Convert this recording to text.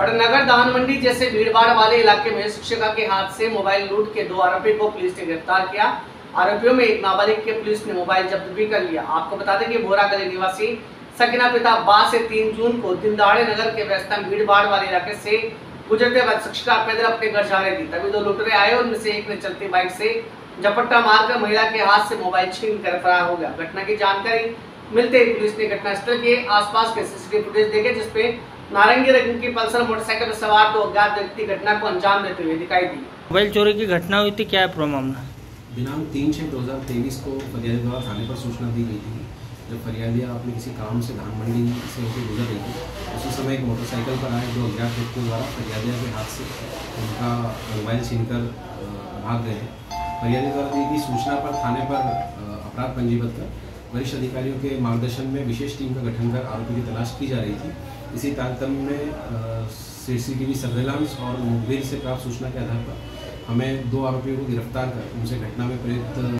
बड़नगर धान मंडी जैसे भीड़भाड़ वाले इलाके में शिक्षिका के हाथ से मोबाइल लूट के 2 आरोपी को पुलिस ने गिरफ्तार किया। आरोपियों में एक नाबालिग के पुलिस ने मोबाइल जब्त भी कर लिया। आपको बता दें कि भोरा गली निवासी सकीना पिता 2 से 3 जून को दिन दहाड़े नगर के व्यस्तम भीड़भाड़ वाले इलाके से गुजरते वक्त शिक्षिका पैदल अपने घर जा रही थी। तभी 2 लुटेरे आए। उनमें से एक ने चलती बाइक से झपट्टा मारकर महिला के हाथ से मोबाइल छीन कर फरार हो गया। घटना की जानकारी मिलते ही पुलिस ने घटनास्थल के आसपास के सीसीटीवी फुटेज देखे, जिसपे नारंगी रंग की पल्सर मोटरसाइकिल पर सवार 2 अज्ञात व्यक्ति घटना को अंजाम देते हुए दिखाई दी। मोबाइल चोरी की घटना हुई थी, क्या है पूरा मामला? दिनांक 3/6/2023 को फरियादी द्वारा थाने पर सूचना दी गई थी। जब फरियादिया अपने किसी काम से धान मंडी से होकर गुजर रही थी, उसी समय एक मोटरसाइकिल पर आए 2 अज्ञात व्यक्तियों द्वारा फरियादिया के हाथ से उनका मोबाइल छीनकर भाग गए हैं। फरियादी द्वारा दी गई सूचना पर थाने पर अपराध पंजीबद्ध कर वरिष्ठ अधिकारियों के मार्गदर्शन में विशेष टीम का गठन कर आरोपी की तलाश की जा रही थी। इसी तारतम्य में सीसीटीवी सर्वेलांस और मुखबिर से प्राप्त सूचना के आधार पर हमें 2 आरोपियों को गिरफ्तार कर उनसे घटना में प्रेरित